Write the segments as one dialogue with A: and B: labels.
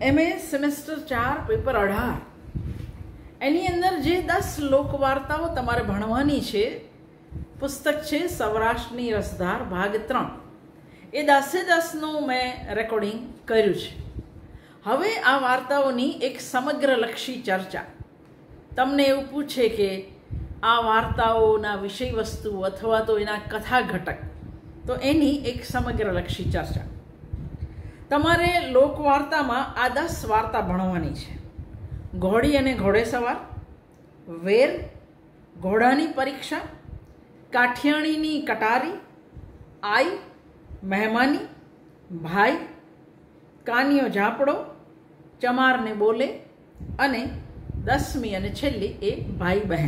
A: MA semester 4 paper 18 એની અંદર જે 10 લોકવાર્તાઓ તમારે ભણવાની છે, પુસ્તક છે સૌરાષ્ટ્રની રસધાર ભાગ 3. એ 10-10નું મેં રેકોર્ડિંગ કર્યું છે. હવે આ વાર્તાઓની એક સમગ્રલક્ષી ચર્ચા. તમને એવું પૂછે કે આ વાર્તાઓના વિષય વસ્તુ અથવા તો એના કથા ઘટક, તો એની એક સમગ્રલક્ષી ચર્ચા. તમારે લોકવાર્તામાં આ 10 વાર્તા ભણવાની છે. ઘોડી અને ઘોડેસવાર, વેર, ઘોડાની પરીક્ષા, કાઠિયાણીની કટારી, આઈ, મહેમાની, ભાઈ, કાનિયો ઝાપડો, ચમારને બોલે અને 10મી અને છેલ્લી એ ભાઈ બહેન.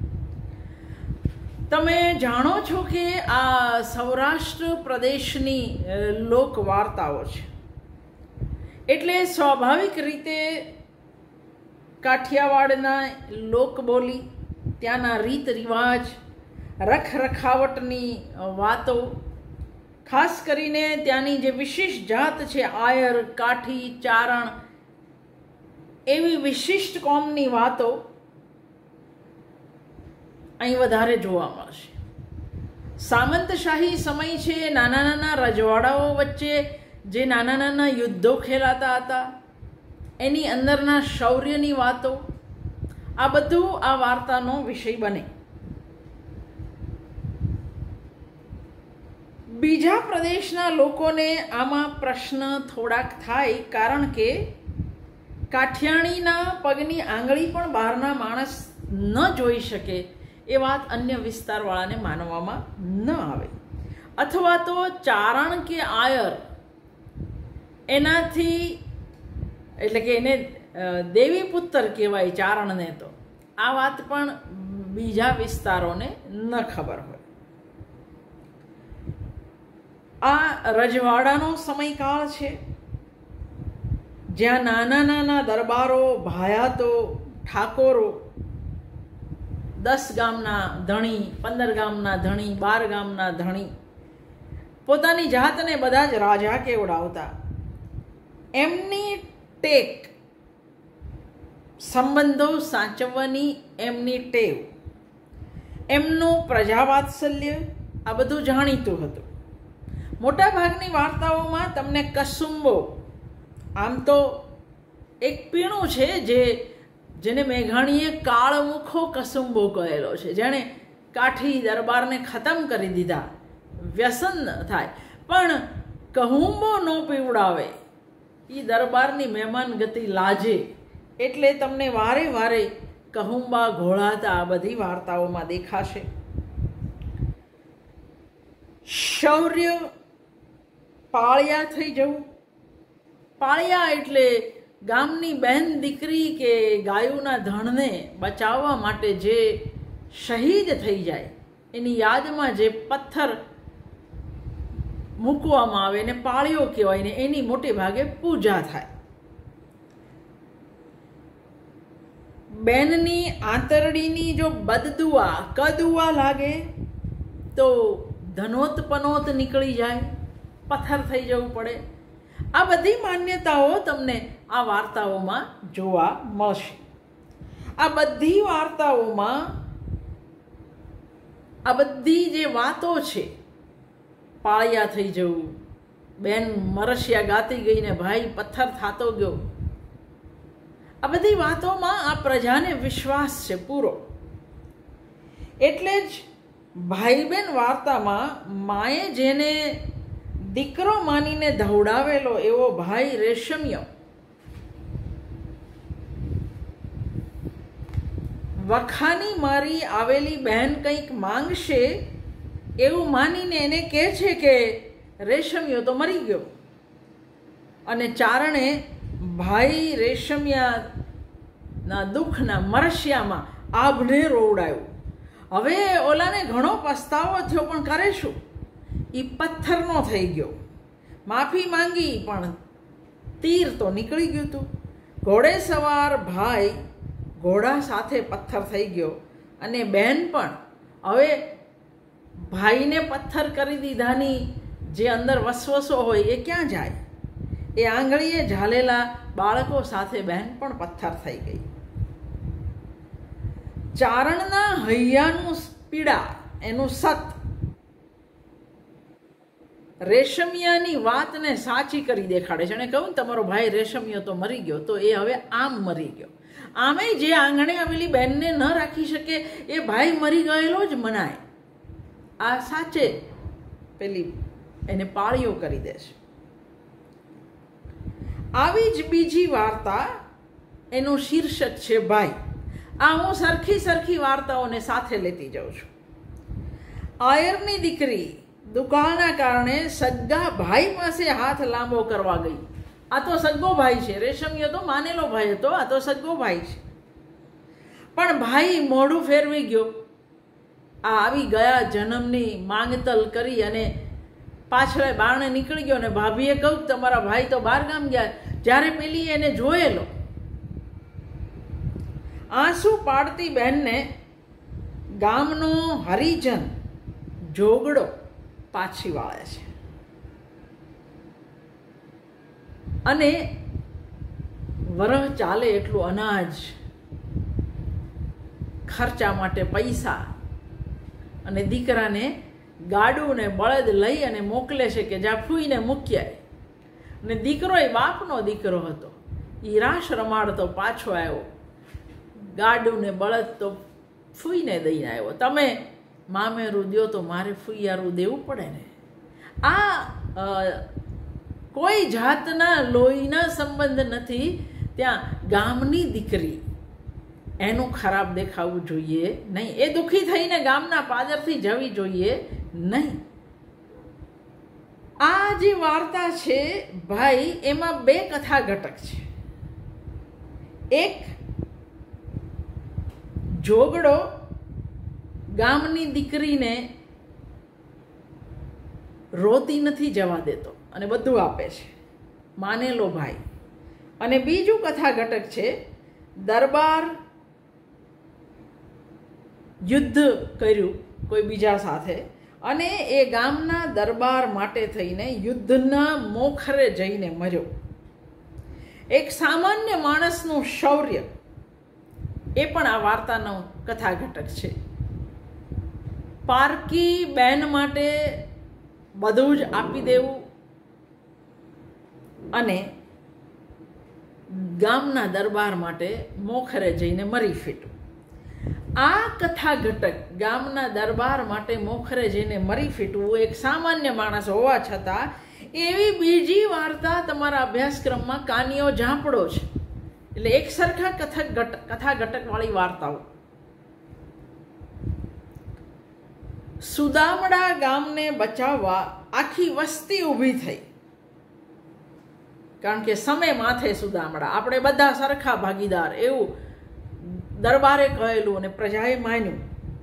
A: તમે જાણો છો કે આ સૌરાષ્ટ્ર પ્રદેશની લોકવાર્તાઓ છે, એટલે સ્વાભાવિક રીતે કાઠિયાવાડના લોકબોલી, ત્યાંના રીત રિવાજ, રખરખાવટની વાતો, ખાસ કરીને ત્યાંની જે વિશિષ્ટ જાત છે આયર, કાઠી, ચારણ, એવી વિશિષ્ટ કોમની વાતો અહીં વધારે જોવા મળશે. સામંતશાહી સમય છે, નાના નાના રજવાડાઓ વચ્ચે જે નાના નાના યુદ્ધો ખેલાતા હતા, એની અંદરના શૌર્યની વાતો, આ બધું આ વાર્તાનો વિષય બને. બીજા પ્રદેશના લોકોને આમાં પ્રશ્ન થોડાક થાય, કારણ કે કાઠિયાણીના પગની આંગળી પણ બહારના માણસ ન જોઈ શકે એ વાત અન્ય વિસ્તારવાળાને માનવામાં ન આવે. અથવા તો ચારણ કે આયર એનાથી, એટલે કે એને દેવી પુત્ર કહેવાય ચારણને, તો આ વાત પણ બીજા વિસ્તારોને ન ખબર હોય. આ રજવાડાનો સમયકાળ છે, જ્યાં નાના નાના દરબારો, ભાયાતો, ઠાકોરો, 10 ગામના ધણી, 15 ગામના ધણી, 12 ગામના ધણી પોતાની જાતને બધા જ રાજા કેવડાવતા. એમની ટેક, સંબંધો સાચવવાની એમની ટેવ, એમનું પ્રજાવાત્સલ્ય, આ બધું જાણીતું હતું. મોટાભાગની વાર્તાઓમાં તમને કસુંબો, આમ તો એક પીણું છે જેને મેઘાણીએ કાળમુખો કસુંબો કહેલો છે, જેણે કાઠી દરબારને ખતમ કરી દીધા, વ્યસન થાય, પણ કહુંબો ન પીવડાવે, એ દરબારની મહેમાન ગતિ લાજે, એટલે તમને વારે વારે કહુંબા ઘોળાતા આ બધી વાર્તાઓમાં દેખાશે. શૌર્ય, પાળિયા થઈ જવું. પાળિયા એટલે ગામની બહેન દીકરી કે ગાયોના ધણને બચાવવા માટે જે શહીદ થઈ જાય એની યાદમાં જે પથ્થર મૂકવામાં આવે એને પાળિયો કહેવાય ને એની મોટે ભાગે પૂજા થાય. બેનની આંતરડીની જો બદદુઆ, કદુઆ લાગે તો ધનોત પનોત નીકળી જાય, પથ્થર થઈ જવું પડે. આ બધી માન્યતાઓ તમને આ વાર્તાઓમાં જોવા મળશે. આ બધી વાર્તાઓમાં આ બધી જે વાતો છે, પાળિયા થઈ જવું, બેન મરશિયા ગાતી ગઈ ને ભાઈ પથ્થર થાતો ગયો, આ બધી વાતોમાં આ પ્રજાને વિશ્વાસ છે પૂરો. એટલે જ ભાઈ બેન વાર્તામાં માએ જેને દીકરો માનીને ધવડાવેલો એવો ભાઈ રેશમિયો વખાની મારી આવેલી બહેન કંઈક માંગશે એવું માનીને એને કહે છે કે રેશમિયો તો મરી ગયો, અને ચારણે ભાઈ રેશમિયાના દુઃખના મરશિયામાં આભને રોવડાયું. હવે ઓલાને ઘણો પસ્તાવો થયો, પણ કરે શું, એ પથ્થરનો થઈ ગયો. માફી માંગી પણ તીર તો નીકળી ગયું હતું. ઘોડે સવાર ભાઈ ઘોડા સાથે પથ્થર થઈ ગયો, અને બહેન પણ હવે ભાઈને પથ્થર કરી દીધાની જે અંદર વસવસો હોય એ ક્યાં જાય? એ આંગળીએ ઝાલેલા બાળકો સાથે બહેન પણ પથ્થર થઈ ગઈ. ચારણના હૈયાનું પીડા, એનું સત રેશમિયાની વાતને સાચી કરી દેખાડે છે. અને કહું તમારો ભાઈ રેશમિયો તો મરી ગયો, તો એ હવે આમ મરી ગયો. આમે જે આંગણે આવેલી બહેનને ન રાખી શકે એ ભાઈ મરી ગયેલો જ મનાય. આ સાચે પેલી એને પાળીઓ કરી દે છે. આવી જ બીજી વાર્તા, એનું શીર્ષક છે ભાઈ. આ હું સરખી વાર્તાઓને સાથે લેતી જાઉં છું. આયરની દીકરી દુકાળના કારણે સગ્ગા ભાઈ પાસે હાથ લાંબો કરવા ગઈ. આ તો સગ્ગો ભાઈ છે. રેશમિયો તો માનેલો ભાઈ હતો, આ તો સગ્ગો ભાઈ છે. પણ ભાઈ મોઢું ફેરવી ગયો. આ આવી ગયા જન્મની માંગતલ કરી અને પાછળ બારણે નીકળી ગયો. અને ભાભીએ કહ્યું તમારા ભાઈ તો બહાર ગામ ગયા. જ્યારે પેલી એને જોયેલો, આંસુ પાડતી બહેનને ગામનો હરિજન જોગડો પાછી વાળે છે અને વરહ ચાલે એટલું અનાજ, ખર્ચા માટે પૈસા, અને દીકરાને ગાડું ને બળદ લઈ અને મોકલે છે કે જ્યાં ફૂઈને મૂક્યા. અને દીકરો એ બાપનો દીકરો હતો. એ રાસ રમાડતો પાછો આવ્યો. ગાડું ને બળદ તો ફૂઈને દઈને આવ્યો. તમે મામેરું દ્યો તો મારે ફૂઈયારું દેવું પડે ને. આ કોઈ જાતના લોહીના સંબંધ નથી. ત્યાં ગામની દીકરી, એનું ખરાબ દેખાવું જોઈએ નહીં. એ દુઃખી થઈને ગામના પાદરથી જવી જોઈએ નહીં. આ જે વાર્તા છે ભાઈ, એમાં બે કથા ઘટક છે. એક, જોગડો ગામની દીકરીને રોતી નથી જવા દેતો અને બધું આપે છે, માનેલો ભાઈ. અને બીજું કથા ઘટક છે, દરબાર યુદ્ધ કર્યું કોઈ બીજા સાથે અને એ ગામના દરબાર માટે થઈને યુદ્ધના મોખરે જઈને મર્યો. એક સામાન્ય માણસનું શૌર્ય, એ પણ આ વાર્તાનો કથા ઘટક છે. પારકી બેન માટે બધું જ આપી દેવું અને ગામના દરબાર માટે મોખરે જઈને મરી ફીટવું. આ કથા ઘટક, ગામના દરબાર માટે મોખરે જઈને મરી ફીટવું, એક સામાન્ય માણસ હોવા છતાં એવી બીજી વાર્તા તમારા અભ્યાસક્રમમાં કાનિયો ઝાંપડો છે. એટલે એક સરખા કથા ઘટકવાળી વાર્તાઓ. સુદામડા ગામને બચાવવા આખી વસ્તી ઊભી થઈ. કારણ કે સમય માથે સુદામડા, આપણે બધા સરખા ભાગીદાર, એવું દરબારે કહેલું અને પ્રજાએ માન્યું.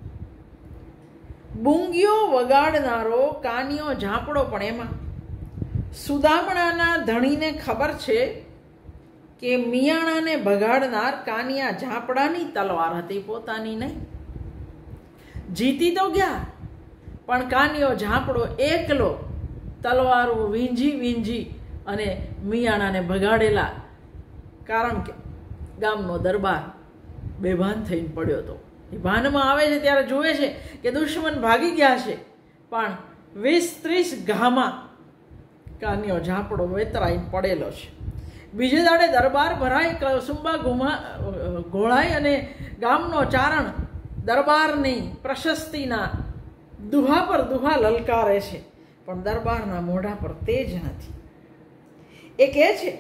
A: બુંગીઓ વગાડનારો કાનિયો ઝાંપડો પણ એમાં. સુદામડાના ધણીને ખબર છે કે મિયાણાને ભગાડનાર કાનિયા ઝાંપડાની તલવાર હતી, પોતાની નહીં. જીતી તો ગયા, પણ કાનિયો ઝાંપડો એકલો તલવારો વીંજી અને મિયાણાને ભગાડેલા. કારણ કે ગામનો દરબાર બેભાન થઈને પડ્યો હતો. એ ભાનમાં આવે છે ત્યારે જુએ છે કે દુશ્મન ભાગી ગયા છે, પણ 20-30 ઘામાં કાનિયો ઝાંપડો વેતરાઈને પડેલો છે. બીજે દાડે દરબાર ભરાય, સુંબા ઘોળાય અને ગામનો ચારણ દરબારની પ્રશસ્તિના દુહા પર દુહા લલકારે છે, પણ દરબારના મોઢા પર તેજ નથી. એ કહે છે,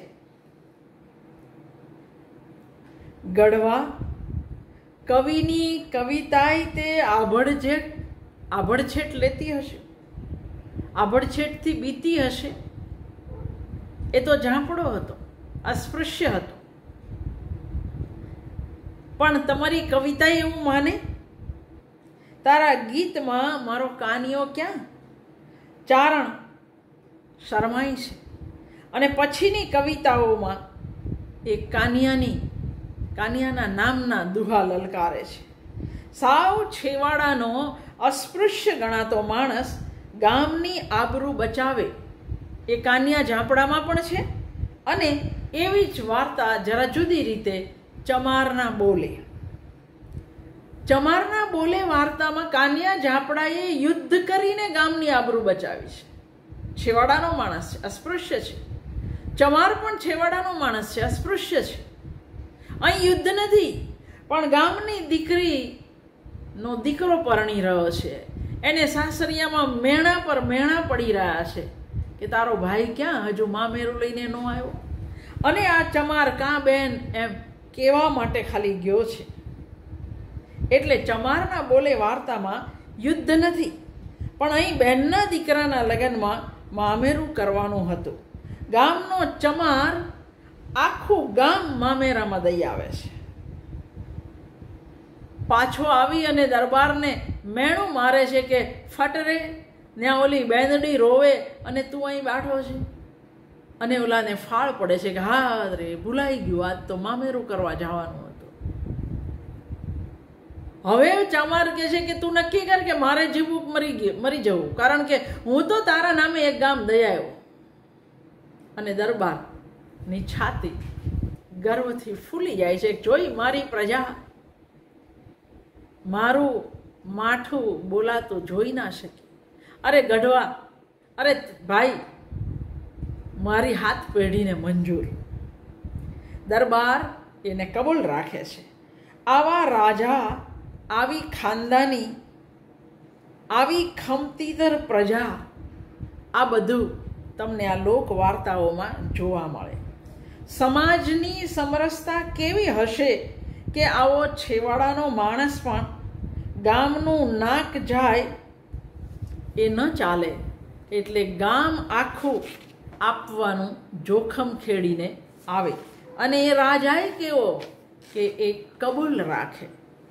A: ગઢવા કવિની કવિતાય તે આભડછેટ લેતી હશે, આભડછેટથી બીતી હશે. એ તો ઝાંપડો હતો, અસ્પૃશ્ય હતો, પણ તમારી કવિતા એવું માને? તારા ગીતમાં મારો કાનિયો ક્યાં? ચારણ શરમાય છે અને પછીની કવિતાઓમાં એ કાનિયાના નામના દુહા લલકારે છે. સાવ છેવાડાનો અસ્પૃશ્ય ગણાતો માણસ ગામની આબરૂ બચાવે એ કાનિયા ઝાંપડામાં પણ છે અને એવી જ વાર્તા જરા જુદી રીતે ચમારના બોલે. ચમારના બોલે વાર્તામાં કાનિયા ઝાપડાએ યુદ્ધ કરીને ગામની આબરૂ બચાવી છે. છેવાડાનો માણસ છે, અસ્પૃશ્ય છે. ચમાર પણ છેવાડાનો માણસ છે, અસ્પૃશ્ય છે. અહીં યુદ્ધ નથી, પણ ગામની દીકરીનો દીકરો પરણી રહ્યો છે. એને સાસરિયામાં મેણા પર મેણા પડી રહ્યા છે કે તારો ભાઈ ક્યાં, હજુ મામેરું લઈને ન આવ્યો. અને આ ચમાર કાં બેન એમ કહેવા માટે ખાલી ગયો છે. એટલે ચમારના બોલે વાર્તામાં યુદ્ધ નથી, પણ અહીં બહેનના દીકરાના લગ્નમાં મામેરું કરવાનું હતું. ગામનો ચમાર આખું ગામ મામેરામાં દઈ આવે છે. પાછો આવી અને દરબારને મેણું મારે છે કે ફટરે, ત્યાં ઓલી બેંદડી રોવે અને તું અહીં બેઠો છે. અને ઓલાને ફાળ પડે છે કે હા રે ભૂલાઈ ગયું, આજ તો મામેરું કરવા જવાનું હતું. હવે ચમાર કહે છે કે તું નક્કી કર કે મારે જીવવું મરી જવું, કારણ કે હું તો તારા નામે એક ગામ દઈ આવ્યો. અને દરબારની છાતી ગર્વથી ફૂલી જાય છે. જોઈ મારી પ્રજા મારું માઠું બોલાતું જોઈ ના શકી. અરે ગઢવા, અરે ભાઈ, મારી હાથ પેઢીને મંજૂર. દરબાર એને કબૂલ રાખે છે. આવા રાજા, આવી ખાનદાની, આવી ખમતીતર પ્રજા, આ બધું તમને આ લોક વાર્તાઓમાં જોવા મળે. સમાજની સમરસતા કેવી હશે કે આવો છેવાડાનો માણસ પણ ગામનું નાક જાય એ ન ચાલે, એટલે ગામ આખું આપવાનું જોખમ ખેડીને આવે. અને એ રાજાએ કેવો કે એ કબૂલ રાખે.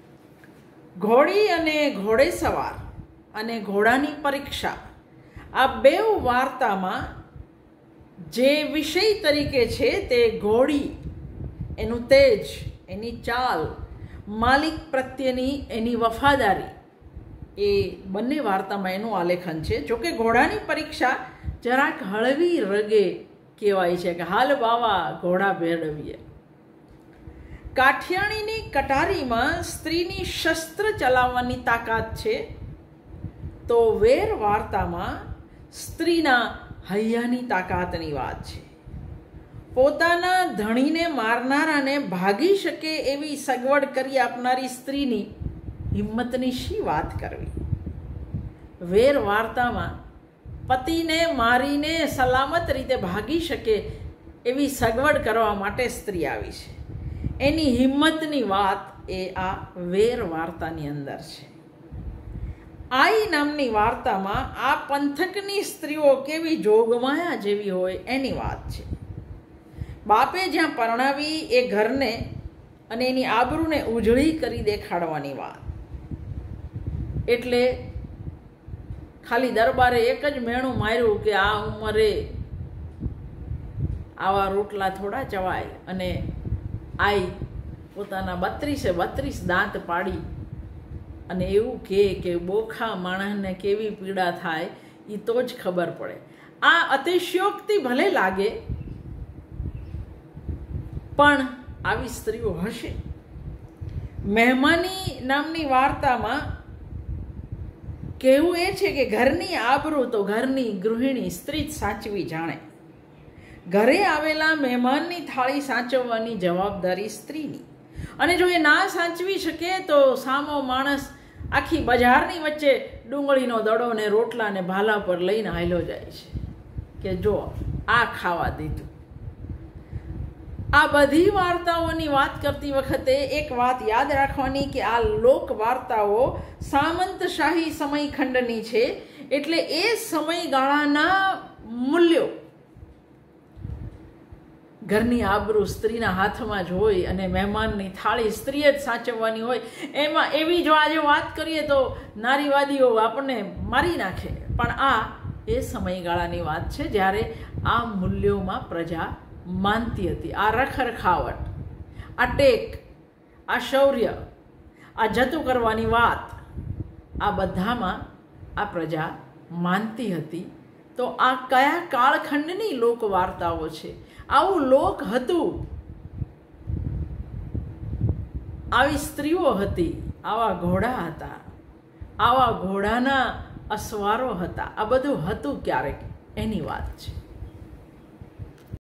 A: ઘોડી અને ઘોડેસવાર અને ઘોડાની પરીક્ષા, આ બેઉ વાર્તામાં જે વિષય તરીકે છે તે ઘોડી, એનું તેજ, એની ચાલ, માલિક પ્રત્યેની એની વફાદારી, એ બંને વાર્તામાં એનું આલેખન છે. જોકે ઘોડાની પરીક્ષા જરાક હળવી રગે કહેવાય છે કે હાલ બાવા ઘોડા ભેળવીએ. કાઠિયાણીની કટારીમાં સ્ત્રીની શસ્ત્ર ચલાવવાની તાકાત છે, તો વેર વાર્તામાં સ્ત્રીના હૈયાની તાકાતની વાત છે. પોતાના ધણીને મારનારાને ભાગી શકે એવી સગવડ કરી આપનારી સ્ત્રીની હિંમતની શી વાત કરવી. વેર વાર્તામાં પતિને મારીને સલામત રીતે ભાગી શકે એવી સગવડ કરવા માટે સ્ત્રી આવી છે. એની હિંમતની વાત એ આ વેર વાર્તાની અંદર છે. આઈ નામની વાર્તામાં આ પંથકની સ્ત્રીઓ કેવી જોગમાયા જેવી હોય એની વાત છે. બાપે જ્યાં પરણાવી એ ઘરને અને એની આબરૂને ઉજળી કરી દેખાડવાની વાત. એટલે ખાલી દરબારે એક જ મેણું માર્યું કે આ ઉંમરે આવા રોટલા થોડા ચવાય, અને આઈ પોતાના 32 દાંત પાડી અને એવું કે બોખા માણસને કેવી પીડા થાય એ તો જ ખબર પડે. આ અતિશયોક્તિ ભલે લાગે, પણ આવી સ્ત્રીઓ હશે. મહેમાની નામની વાર્તામાં કહેવું એ છે કે ઘરની આબરૂ તો ઘરની ગૃહિણી સ્ત્રી જ સાચવી જાણે. ઘરે આવેલા મહેમાનની થાળી સાચવવાની જવાબદારી સ્ત્રીની. અને જો એ ના સાચવી શકે તો સામો માણસ આખી બજારની વચ્ચે ડુંગળીનો દડો ને રોટલા ને ભાલા પર લઈને હાલ્યો જાય છે કે જો આ ખાવા દીધું. આ બધી વાર્તાઓની વાત કરતી વખતે એક વાત યાદ રાખવાની કે આ લોક વાર્તાઓ સામંતશાહી સમયખંડની છે, એટલે એ સમયગાળાના મૂલ્યો, ઘરની આબરૂ સ્ત્રીના હાથમાં જ હોય અને મહેમાનની થાળી સ્ત્રીએ જ સાચવવાની હોય. એમાં એવી જો આજે વાત કરીએ તો નારીવાદીઓ આપણને મારી નાખે, પણ આ એ સમયગાળાની વાત છે જ્યારે આ મૂલ્યોમાં પ્રજા માનતી હતી. આ રખરખાવટ, આ ટેક, આ શૌર્ય, આ જતું કરવાની વાત, આ બધામાં આ પ્રજા માનતી હતી. તો આ કયા કાળખંડની લોકવાર્તાઓ છે? આવું લોક હતું, આવી સ્ત્રીઓ હતી, આવા ઘોડા હતા, આવા ઘોડાના અસવારો હતા. આ બધું હતું ક્યારેક, એની વાત છે.